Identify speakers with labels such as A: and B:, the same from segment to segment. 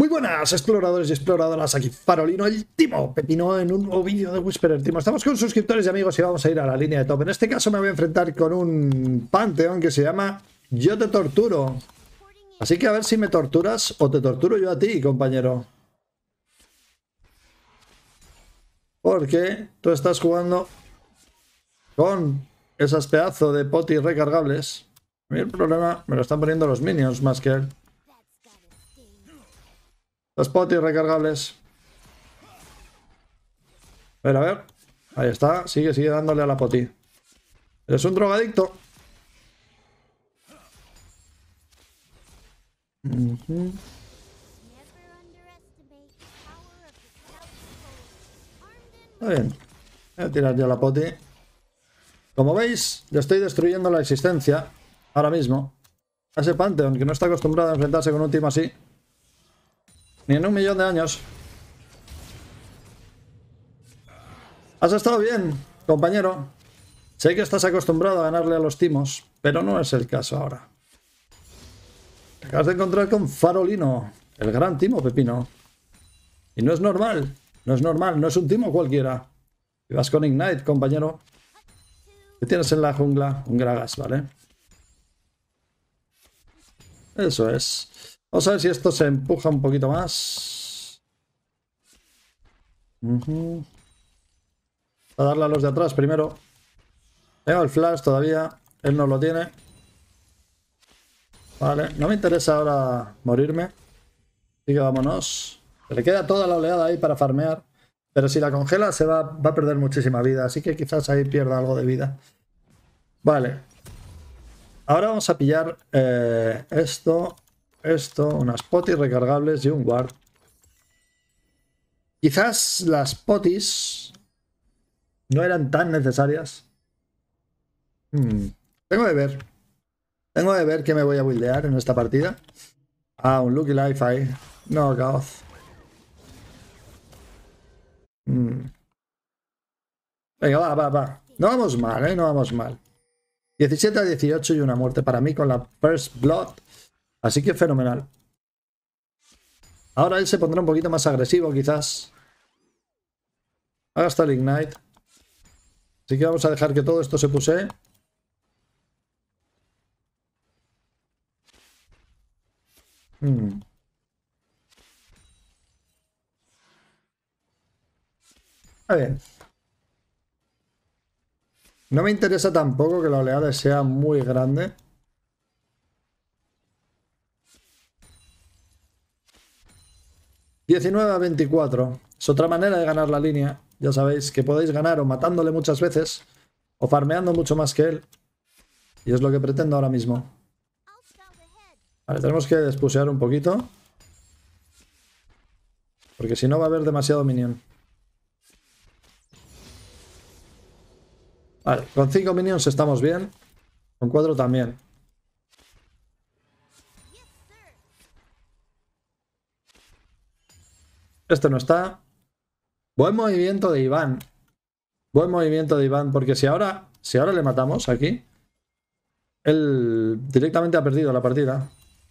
A: Muy buenas, exploradores y exploradoras, aquí Farolino, el Timo Pepino, en un nuevo vídeo de Whisperer Timo. Estamos con suscriptores y amigos y vamos a ir a la línea de top. En este caso me voy a enfrentar con un Pantheon que se llama Yo te torturo. Así que a ver si me torturas o te torturo yo a ti, compañero. Porque tú estás jugando con esas pedazos de potis recargables. A mí el problema me lo están poniendo los minions más que él. Los potis recargables. A ver. Ahí está. Sigue dándole a la poti. Eres un drogadicto. Está bien. Voy a tirar ya la poti. Como veis, le estoy destruyendo la existencia ahora mismo a ese Pantheon que no está acostumbrado a enfrentarse con un team así. Ni en 1.000.000 de años. Has estado bien, compañero. Sé que estás acostumbrado a ganarle a los timos, pero no es el caso ahora. Te acabas de encontrar con Farolino, el gran Timo Pepino. Y no es normal, no es normal, no es un timo cualquiera. Y vas con Ignite, compañero. ¿Qué tienes en la jungla? Un Gragas, ¿vale? Eso es. Vamos a ver si esto se empuja un poquito más. A darle a los de atrás primero. Tengo el flash todavía. Él no lo tiene. Vale, no me interesa ahora morirme. Así que vámonos. Se le queda toda la oleada ahí para farmear. Pero si la congela se va a perder muchísima vida. Así que quizás ahí pierda algo de vida. Vale. Ahora vamos a pillar esto, unas potis recargables y un ward. Quizás las potis no eran tan necesarias. Tengo de ver. Tengo de ver qué me voy a buildear en esta partida. Ah, un Lucky Life ahí. No, Gaoth. Venga, va. No vamos mal, ¿eh? No vamos mal. 17 a 18 y una muerte para mí con la First Blood. Así que fenomenal. Ahora él se pondrá un poquito más agresivo, quizás. Ahora está el Ignite. Así que vamos a dejar que todo esto se pusee. A ver. No me interesa tampoco que la oleada sea muy grande. $19 a 24. Es otra manera de ganar la línea. Ya sabéis que podéis ganar o matándole muchas veces o farmeando mucho más que él. Y es lo que pretendo ahora mismo. Vale, tenemos que despusear un poquito. Porque si no va a haber demasiado minion. Vale, con 5 minions estamos bien. Con 4 también. Este no está. Buen movimiento de Iván. Buen movimiento de Iván. Porque si ahora le matamos aquí, él directamente ha perdido la partida.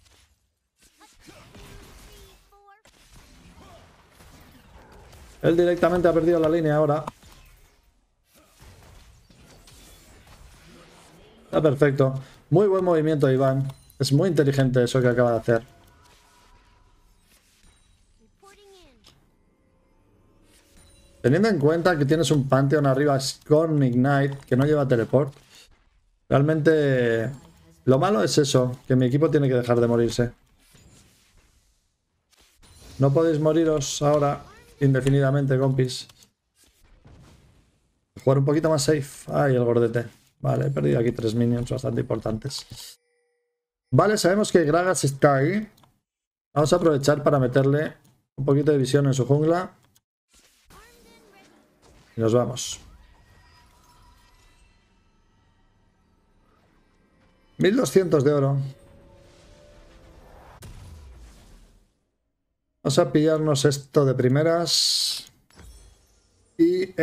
A: Él directamente ha perdido la línea ahora. Está perfecto. Muy buen movimiento, Iván. Es muy inteligente eso que acaba de hacer. Teniendo en cuenta que tienes un Pantheon arriba con Ignite, que no lleva teleport. Realmente lo malo es eso, que mi equipo tiene que dejar de morirse. No podéis moriros ahora indefinidamente, compis. Jugar un poquito más safe. Ay, el gordete. Vale, he perdido aquí 3 minions bastante importantes. Vale, sabemos que Gragas está ahí. Vamos a aprovechar para meterle un poquito de visión en su jungla. Y nos vamos. 1200 de oro. Vamos a pillarnos esto de primeras. Y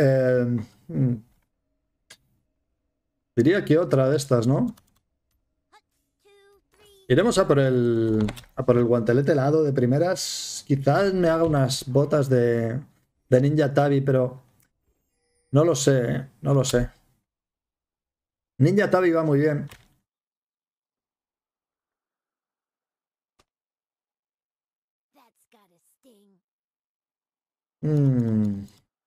A: diría que otra de estas, ¿no? Iremos a por el guantelete helado de primeras. Quizás me haga unas botas de Ninja Tabi, pero no lo sé, no lo sé. Ninja Tabi va muy bien. Mm.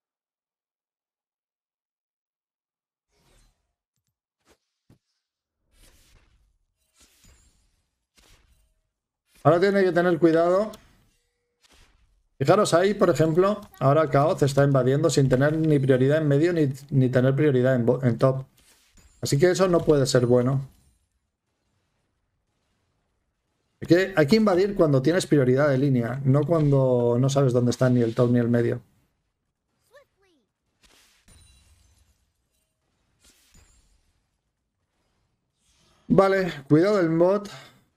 A: Ahora tiene que tener cuidado. Fijaros ahí, por ejemplo, ahora Chaos está invadiendo sin tener ni prioridad en medio ni tener prioridad en top. Así que eso no puede ser bueno. Hay que invadir cuando tienes prioridad de línea, no cuando no sabes dónde está ni el top ni el medio. Vale, cuidado del bot.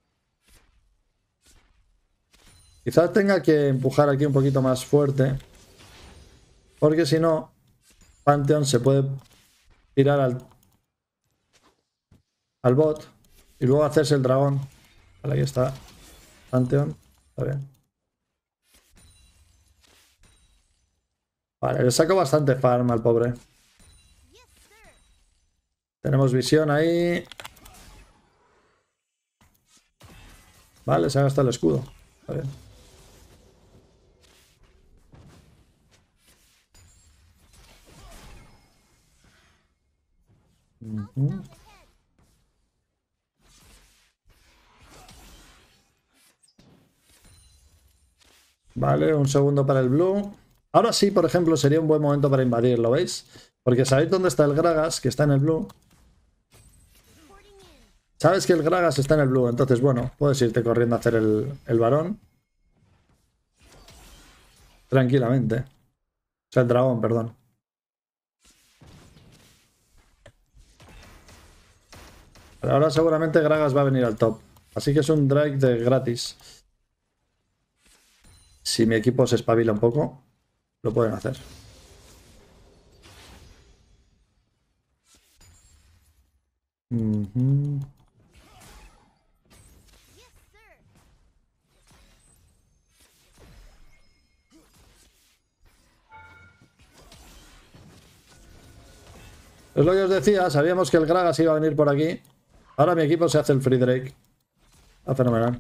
A: Quizás tenga que empujar aquí un poquito más fuerte. Porque si no, Pantheon se puede tirar al bot y luego hacerse el dragón. Vale, ahí está Pantheon. Está bien. Vale, le saco bastante farm al pobre. Tenemos visión ahí. Vale, se ha gastado el escudo. Está bien. Vale, un segundo para el blue. Ahora sí, por ejemplo, sería un buen momento para invadir, ¿lo veis? Porque sabéis dónde está el Gragas, que está en el blue. Sabes que el Gragas está en el blue, entonces, bueno, puedes irte corriendo a hacer el varón. Tranquilamente. O sea, el dragón, perdón. Pero ahora seguramente Gragas va a venir al top. Así que es un Drake de gratis. Si mi equipo se espabila un poco, lo pueden hacer. Es lo que os decía, sabíamos que el Gragas iba a venir por aquí. Ahora mi equipo se hace el Free Drake. Está fenomenal.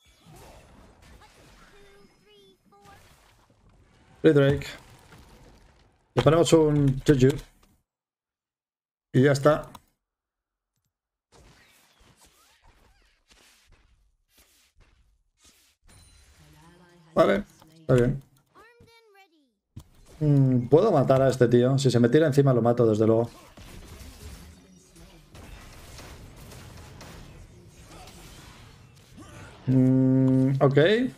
A: Free Drake. Le ponemos un Juju. Y ya está. Vale, está bien. Puedo matar a este tío. Si se me tira encima lo mato, desde luego. Ok.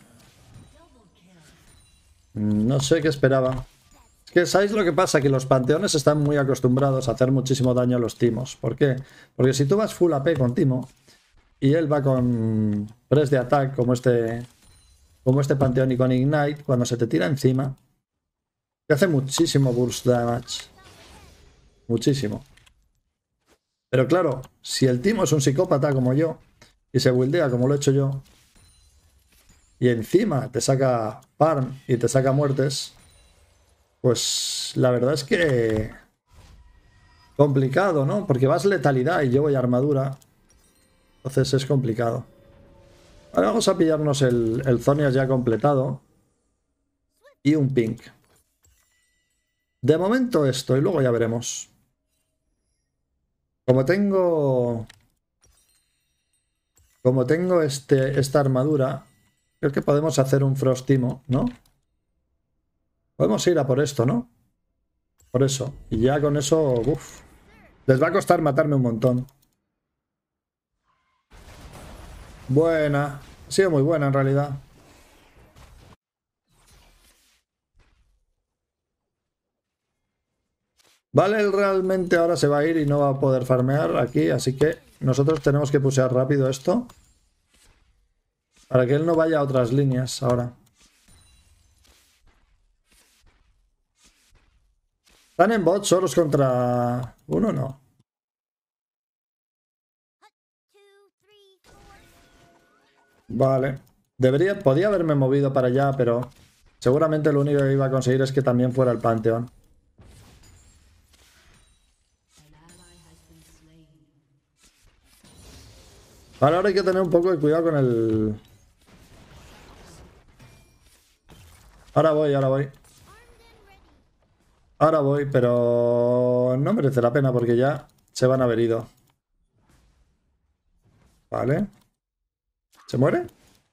A: No sé qué esperaba. Es que, ¿sabéis lo que pasa? Que los panteones están muy acostumbrados a hacer muchísimo daño a los timos. ¿Por qué? Porque si tú vas full AP con timo y él va con press de attack como este panteón y con ignite, cuando se te tira encima, te hace muchísimo burst damage. Muchísimo. Pero claro, si el timo es un psicópata como yo y se buildea como lo he hecho yo, y encima te saca farm y te saca muertes, pues la verdad es que complicado, ¿no? Porque vas letalidad y yo voy armadura. Entonces es complicado. Ahora vamos a pillarnos el Zonias ya completado. Y un pink. De momento esto, y luego ya veremos. Como tengo esta armadura, creo que podemos hacer un Frostimo, ¿no? Podemos ir a por esto, ¿no? Por eso. Y ya con eso, uff. Les va a costar matarme un montón. Buena. Ha sido muy buena en realidad. Vale, él realmente ahora se va a ir y no va a poder farmear aquí, así que nosotros tenemos que pusear rápido esto. Para que él no vaya a otras líneas ahora. ¿Están en bot solos contra uno? No. Vale. Podía haberme movido para allá, pero seguramente lo único que iba a conseguir es que también fuera el Panteón. Vale, ahora hay que tener un poco de cuidado con el... Ahora voy, ahora voy. Ahora voy, pero no merece la pena porque ya se van a haber ido. Vale. ¿Se muere?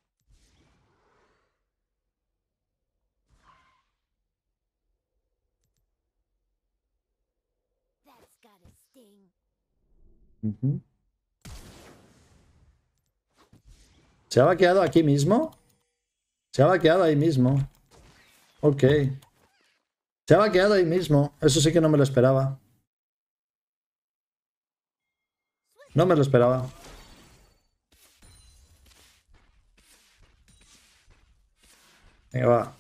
A: Uh-huh. ¿Se ha vaqueado aquí mismo? Se ha vaqueado ahí mismo. Ok. Se ha vaqueado ahí mismo. Eso sí que no me lo esperaba. No me lo esperaba. Venga, va.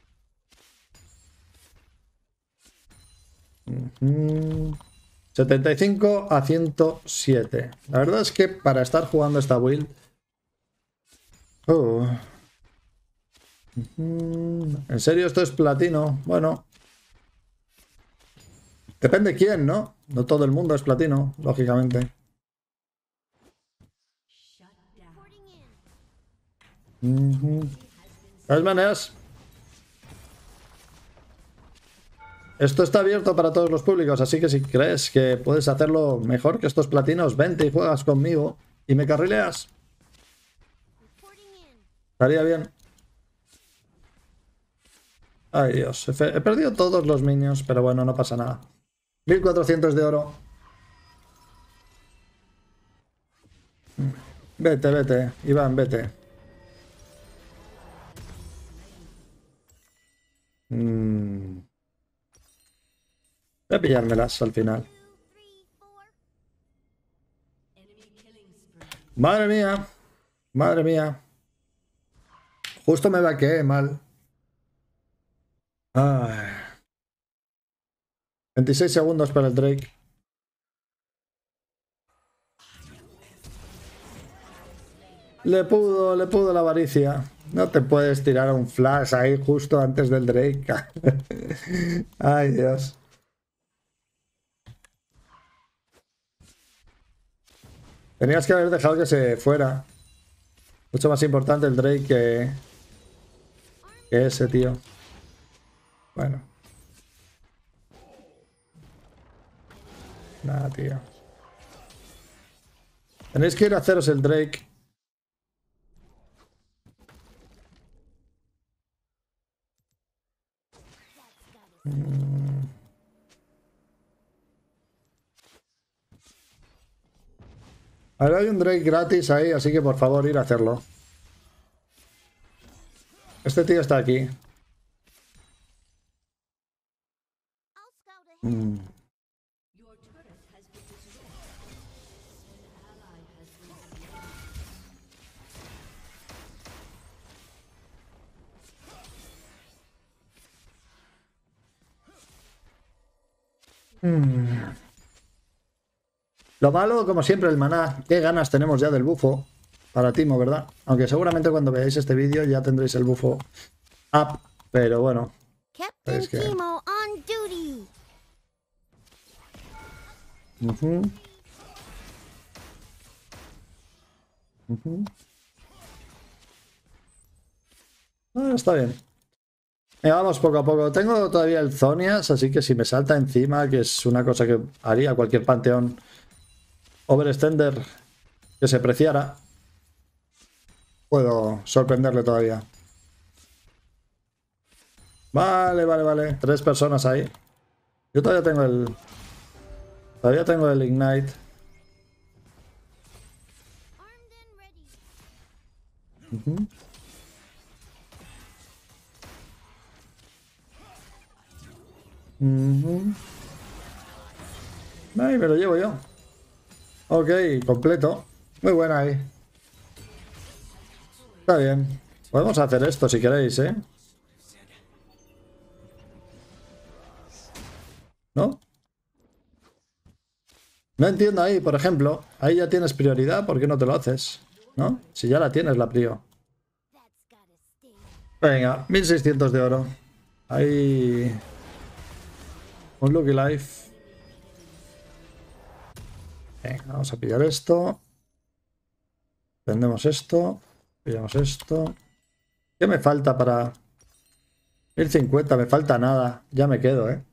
A: 75 a 107. La verdad es que para estar jugando esta build... ¿En serio esto es platino? Bueno. Depende quién, ¿no? No todo el mundo es platino, lógicamente. De todas maneras, esto está abierto para todos los públicos, así que si crees que puedes hacerlo mejor que estos platinos, vente y juegas conmigo y me carrileas. Estaría bien. Ay, Dios, he perdido todos los minions, pero bueno, no pasa nada. 1400 de oro. Vete, vete, Iván, vete. Voy a pillármelas al final. Madre mía. Madre mía. Justo me vaqueé mal. Ay. 26 segundos para el Drake. Le pudo la avaricia. No te puedes tirar un flash ahí justo antes del Drake. Ay, Dios. Tenías que haber dejado que se fuera. Mucho más importante el Drake que ese, tío. Bueno. Nada, tío. Tenéis que ir a haceros el Drake. Ahora hay un Drake gratis ahí, así que por favor ir a hacerlo. Este tío está aquí. Lo malo, como siempre, el maná. Qué ganas tenemos ya del bufo para Timo, ¿verdad? Aunque seguramente cuando veáis este vídeo ya tendréis el bufo up, pero bueno. Es que...
B: Timo on duty.
A: Está bien. Vamos poco a poco. Tengo todavía el Zonias, así que si me salta encima, que es una cosa que haría cualquier panteón overextender que se preciara, puedo sorprenderle todavía. Vale, vale, vale. 3 personas ahí. Yo todavía tengo el... Todavía tengo el Ignite. Ahí me lo llevo yo. Ok, completo. Muy buena ahí. Está bien. Podemos hacer esto si queréis, ¿eh? ¿No? No entiendo ahí, por ejemplo. Ahí ya tienes prioridad, ¿por qué no te lo haces? ¿No? Si ya la tienes la prio. Venga, 1600 de oro. Ahí... un Lucky Life. Venga, vamos a pillar esto. Vendemos esto. Pillamos esto. ¿Qué me falta para...? 1050, me falta nada. Ya me quedo, ¿eh?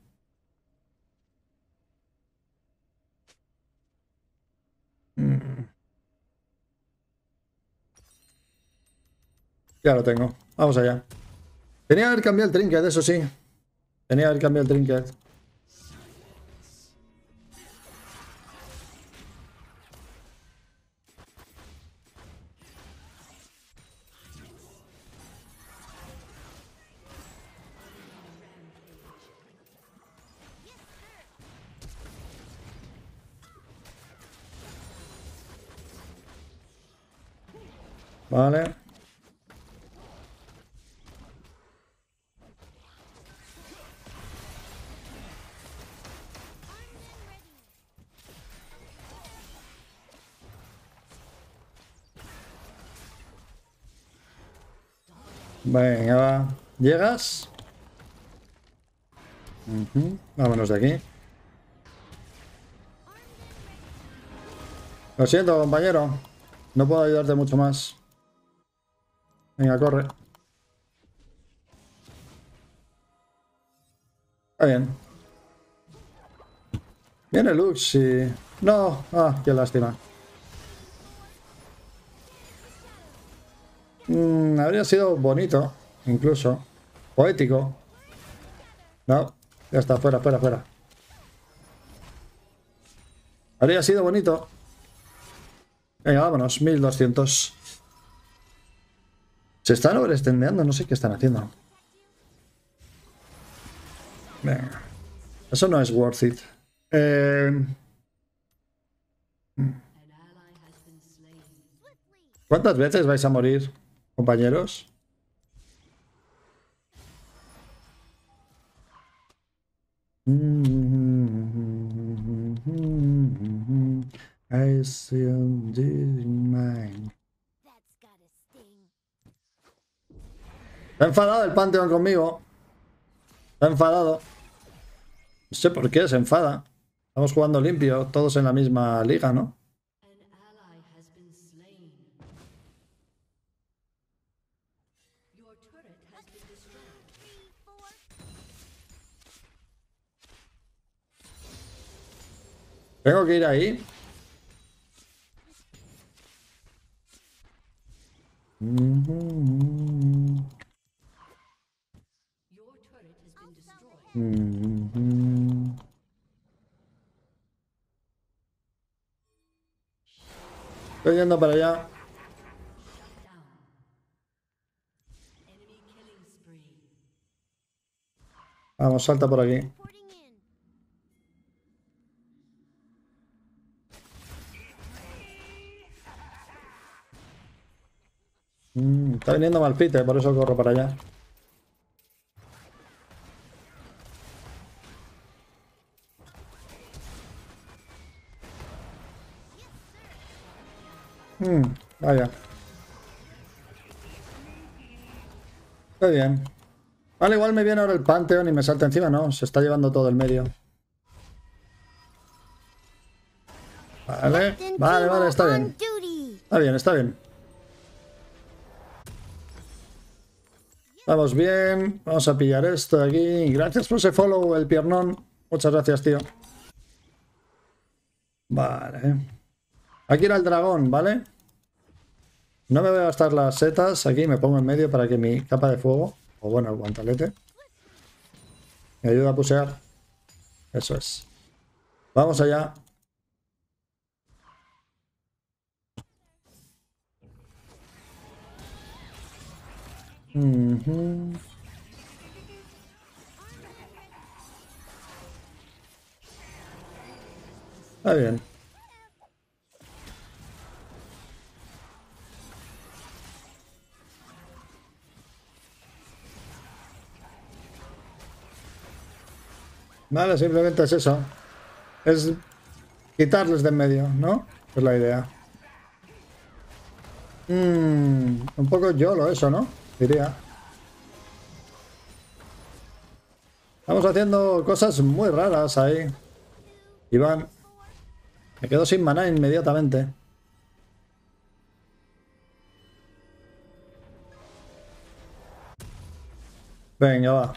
A: Ya lo tengo. Vamos allá. Tenía que haber cambiado el trinket, eso sí. Tenía que haber cambiado el trinket. Vale. Venga, va. ¿Llegas? Vámonos de aquí. Lo siento, compañero. No puedo ayudarte mucho más. Venga, corre. Está bien. Viene Lux y... No, qué lástima. Habría sido bonito, incluso. Poético. No, ya está, fuera, fuera, fuera. Habría sido bonito. Venga, vámonos, 1200. Se están overextendeando, no sé qué están haciendo. Venga. Eso no es worth it. ¿Cuántas veces vais a morir, compañeros? I still didn't mind. Está enfadado el Pantheon conmigo. Está enfadado. No sé por qué se enfada. Estamos jugando limpio, todos en la misma liga, ¿no? Tengo que ir ahí. Estoy yendo para allá. Vamos, salta por aquí. Está viniendo Malphite, por eso corro para allá. Vaya. Está bien. Vale, igual me viene ahora el Pantheon y me salta encima, ¿no? Se está llevando todo el medio. Vale, vale, vale, está bien. Está bien, está bien. Vamos bien. Vamos a pillar esto de aquí. Gracias por ese follow, el piernón. Muchas gracias, tío. Vale. Aquí era el dragón, ¿vale? No me voy a gastar las setas. Aquí me pongo en medio para que mi capa de fuego, o bueno, el guantalete, me ayude a pusear. Eso es. Vamos allá. Está bien. Vale, simplemente es eso. Es quitarles de en medio, ¿no? Es la idea. Un poco YOLO eso, ¿no? Diría. Estamos haciendo cosas muy raras ahí. Iván. Me quedo sin maná inmediatamente. Venga, va.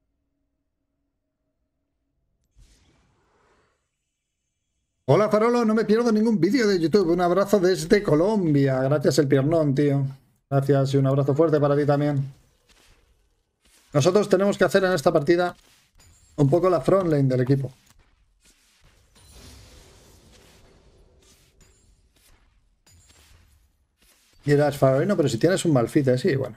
A: Hola Farolo, no me pierdo ningún vídeo de YouTube. Un abrazo desde Colombia. Gracias el piernón, tío. Gracias y un abrazo fuerte para ti también. Nosotros tenemos que hacer en esta partida un poco la front lane del equipo. Y dirás, Farolino, pero si tienes un Malfite, sí, bueno.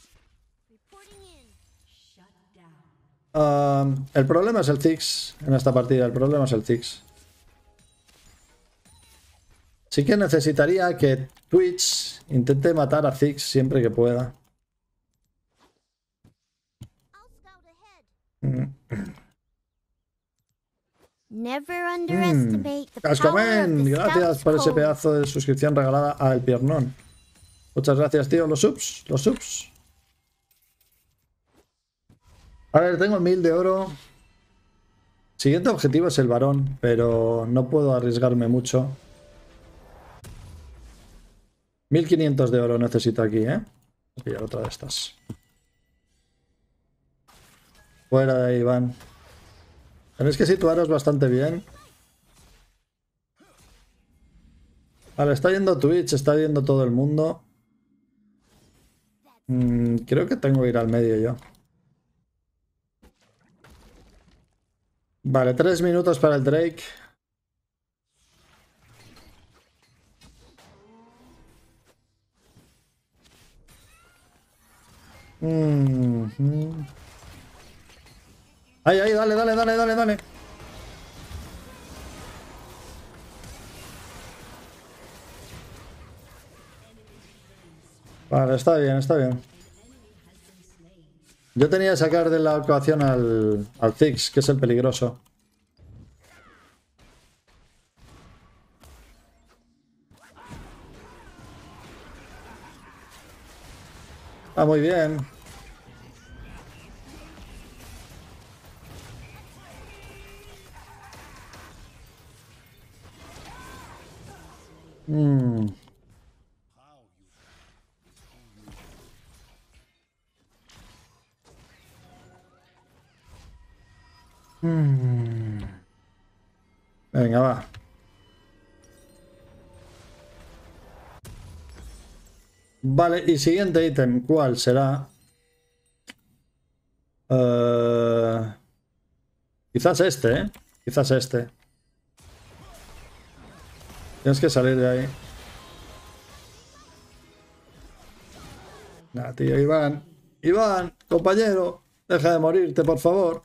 A: El problema es el Ziggs en esta partida. El problema es el Ziggs. Sí que necesitaría que Twitch intente matar a Ziggs siempre que pueda. Cascomen, gracias por ese pedazo de suscripción regalada a El Piernón. Muchas gracias, tío. Los subs, los subs. A ver, tengo 1000 de oro. Siguiente objetivo es el varón, pero no puedo arriesgarme mucho. 1500 de oro necesito aquí, ¿eh? Voy a pillar otra de estas. Fuera de ahí, van. Tenéis que situaros bastante bien. Vale, está yendo Twitch, está viendo todo el mundo. Creo que tengo que ir al medio yo. Vale, 3 minutos para el Drake. Ahí, ahí, dale, dale, dale, dale, dale. Vale, está bien, está bien. Yo tenía que sacar de la ecuación al Ziggs, que es el peligroso. Ah, muy bien. Venga, va. Vale, y siguiente ítem, ¿cuál será? Quizás este, ¿eh? Quizás este. Tienes que salir de ahí. Nah, tío, Iván. Iván, compañero, deja de morirte, por favor.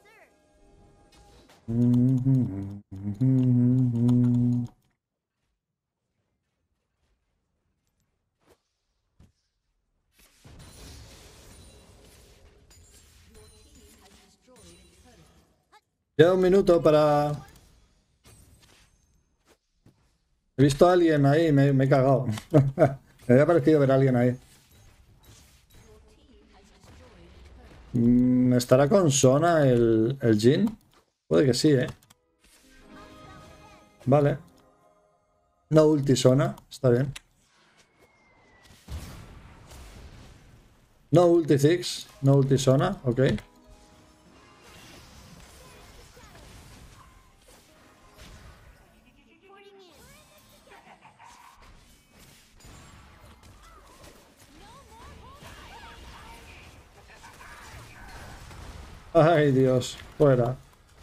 A: Queda un minuto para... He visto a alguien ahí, me he cagado. Me había parecido ver a alguien ahí. ¿Estará con Sona el Jhin? Puede que sí, ¿eh? Vale. No ulti Sona, está bien. No ulti Ziggs, no ulti Sona, ok. Ay, Dios, fuera.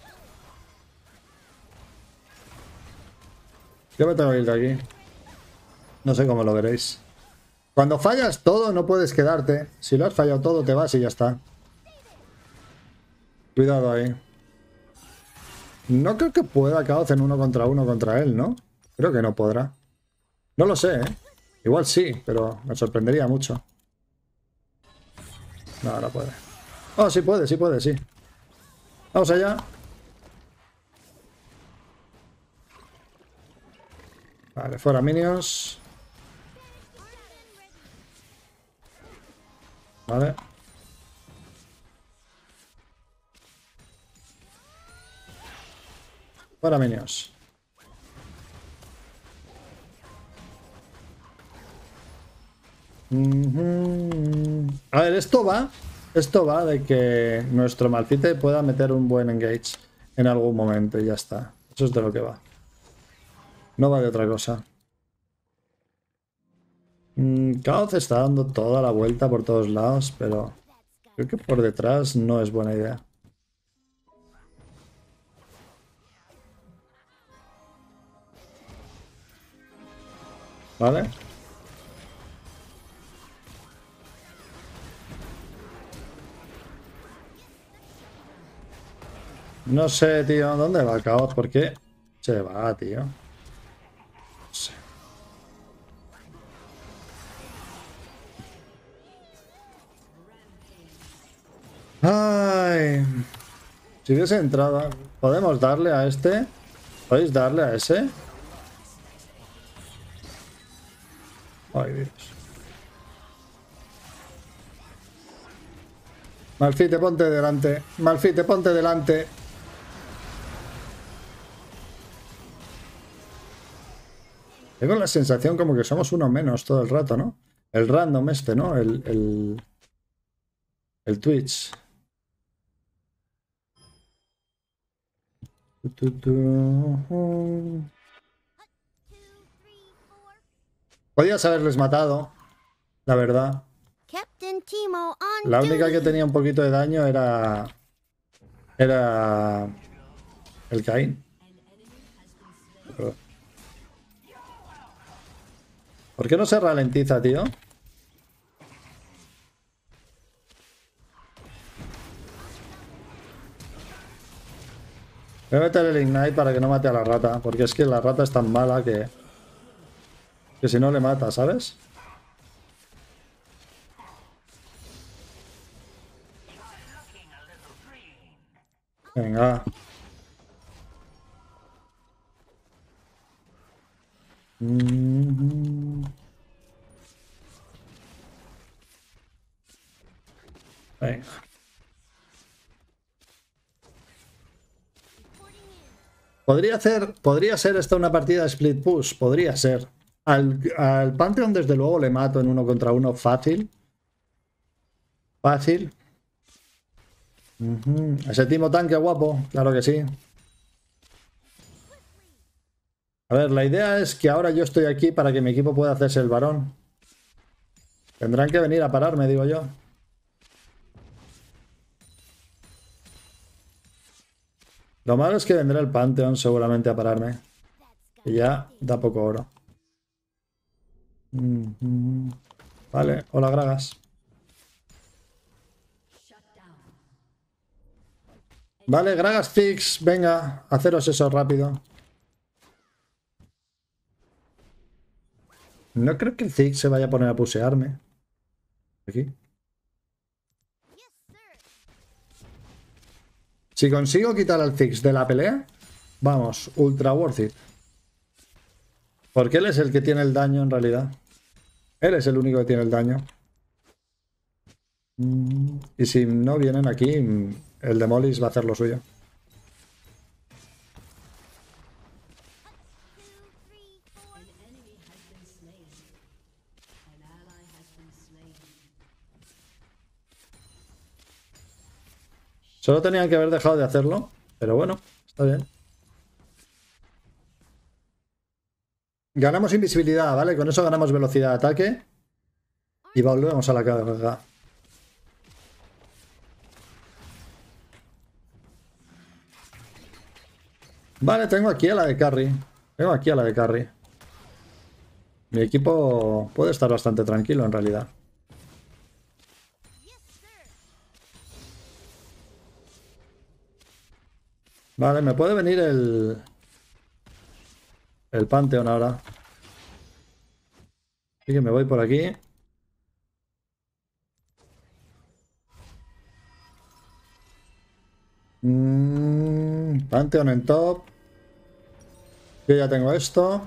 A: Yo me tengo que ir de aquí. No sé cómo lo veréis. Cuando fallas todo, no puedes quedarte. Si lo has fallado todo, te vas y ya está. Cuidado ahí. No creo que pueda Chaos en uno contra él, ¿no? Creo que no podrá. No lo sé, ¿eh? Igual sí, pero me sorprendería mucho. No, no puede. Oh, sí puede, sí. Vamos allá. Vale, fuera minions. Vale. Fuera minions. A ver, esto va de que nuestro Malphite pueda meter un buen engage en algún momento y ya está. Eso es de lo que va. No va de otra cosa. Chaos está dando toda la vuelta por todos lados, pero creo que por detrás no es buena idea. ¿Vale? No sé, tío, ¿dónde va Chaos? ¿Por qué se va, tío? No sé. Ay, si hubiese entrado, ¿podemos darle a este? ¿Podéis darle a ese? Ay, Dios. Malphite, ponte delante. Malphite, ponte delante. Tengo la sensación como que somos uno menos todo el rato, ¿no? El random este, ¿no? El Twitch. Podías haberles matado, la verdad. La única que tenía un poquito de daño era el Caín. ¿Por qué no se ralentiza, tío? Voy a meter el Ignite para que no mate a la rata, porque es que la rata es tan mala que si no le mata, ¿sabes? Venga. Venga. Podría ser esta una partida de split push, podría ser. Al Pantheon desde luego le mato en 1 contra 1 fácil. Fácil. Ese Timo tanque guapo, claro que sí. A ver, la idea es que ahora yo estoy aquí para que mi equipo pueda hacerse el varón. Tendrán que venir a pararme, digo yo. Lo malo es que vendrá el Pantheon seguramente a pararme. Y ya da poco oro. Vale, hola Gragas. Vale, Gragas Fix, venga, haceros eso rápido. No creo que el Ziggs se vaya a poner a pusearme. Aquí. Si consigo quitar al Ziggs de la pelea, vamos, ultra worth it. Porque él es el que tiene el daño en realidad. Él es el único que tiene el daño. Y si no vienen aquí, el Demolis va a hacer lo suyo. Solo tenían que haber dejado de hacerlo, pero bueno, está bien. Ganamos invisibilidad, ¿vale? Con eso ganamos velocidad de ataque. Y volvemos a la carga. Vale, tengo aquí a la de carry. Tengo aquí a la de carry. Mi equipo puede estar bastante tranquilo en realidad. Vale, me puede venir el Pantheon ahora. Así que me voy por aquí. Pantheon en top. Yo ya tengo esto.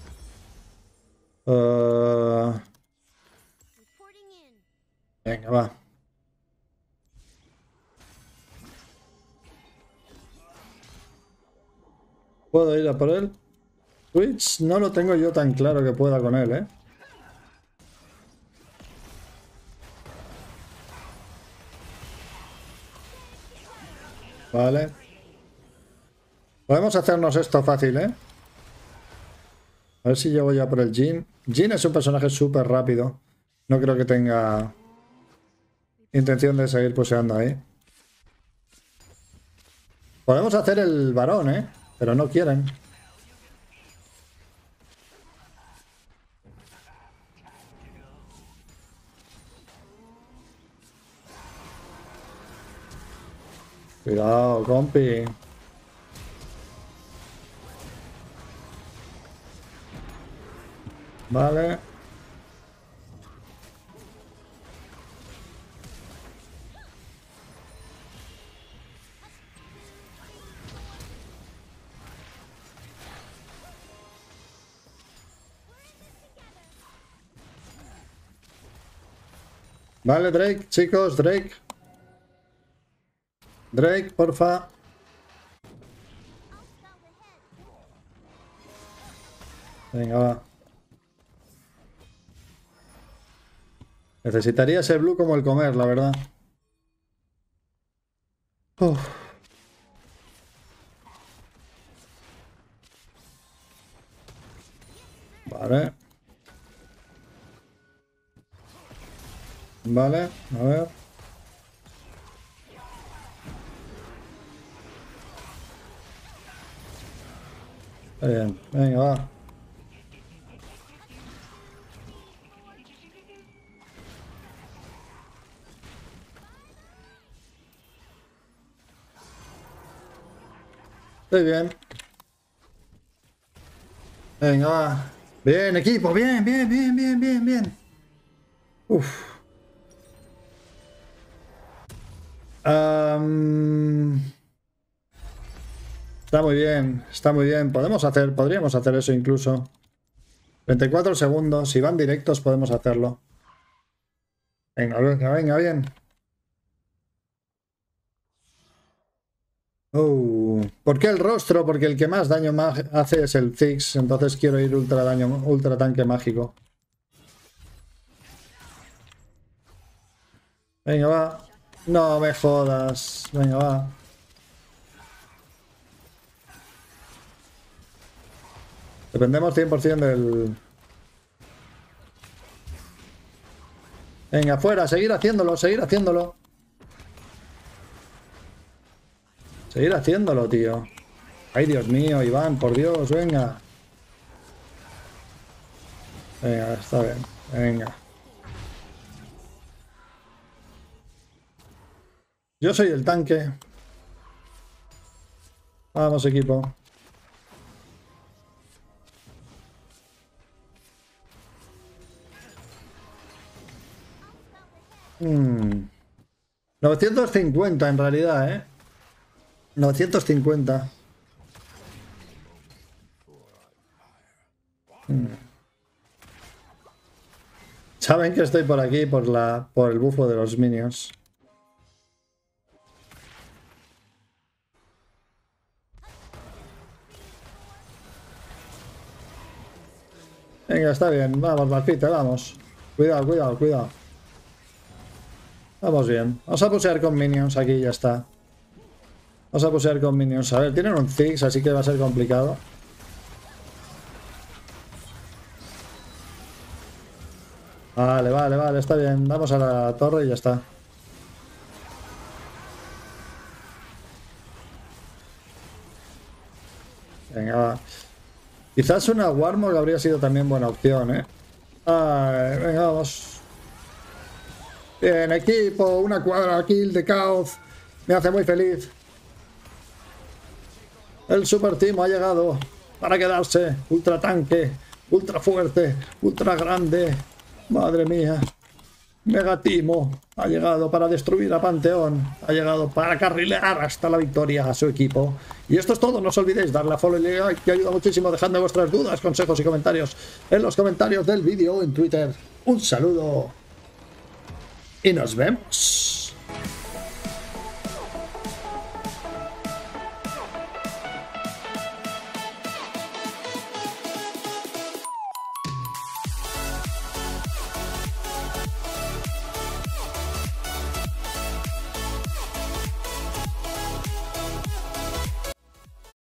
A: Venga, va. ¿Puedo ir a por él? Twitch no lo tengo yo tan claro que pueda con él, ¿eh? Vale. Podemos hacernos esto fácil, ¿eh? A ver si llego ya por el Jhin. Jhin es un personaje súper rápido. No creo que tenga intención de seguir puseando ahí. Podemos hacer el varón, ¿eh? Pero no quieren. Cuidado, compi. Vale. Vale, Drake, chicos, Drake. Drake, porfa. Venga, va. Necesitaría ese blue como el comer, la verdad. Uf. Vale. Vale, a ver. Está bien, venga, va. Estoy bien. Venga, va. Bien, equipo, bien, bien, bien, bien, bien, bien. Uf. Está muy bien, está muy bien. Podríamos hacer eso incluso. 24 segundos. Si van directos podemos hacerlo. Venga, venga, venga, bien. ¿Por qué el rostro? Porque el que más daño hace es el Ziggs. Entonces quiero ir ultra daño, ultra tanque mágico. Venga, va. No me jodas. Venga, va. Dependemos 100% del... Venga, fuera. Seguir haciéndolo, seguir haciéndolo. Seguir haciéndolo, tío. Ay, Dios mío, Iván, por Dios, venga. Venga, está bien. Venga. Yo soy el tanque. Vamos, equipo. Hmm. 950 en realidad, ¿eh? 950. Saben que estoy por aquí por el bufo de los minions. Venga, está bien. Vamos, Malfite, vamos. Cuidado, cuidado, cuidado. Vamos bien. Vamos a pusear con minions aquí, ya está. Vamos a pusear con minions. A ver, tienen un Ziggs, así que va a ser complicado. Vale, vale, vale, está bien. Vamos a la torre y ya está. Venga, va. Quizás una Warmog habría sido también buena opción, ¿eh? Ay, venga, vamos. Bien, equipo, una cuadra kill de Chaos. Me hace muy feliz. El super team ha llegado para quedarse. Ultra tanque, ultra fuerte, ultra grande. Madre mía. Megatimo ha llegado para destruir a Panteón. Ha llegado para carrilear hasta la victoria a su equipo. Y esto es todo. No os olvidéis darle a follow y like, que ayuda muchísimo. Dejadme vuestras dudas, consejos y comentarios en los comentarios del vídeo o en Twitter. Un saludo y nos vemos.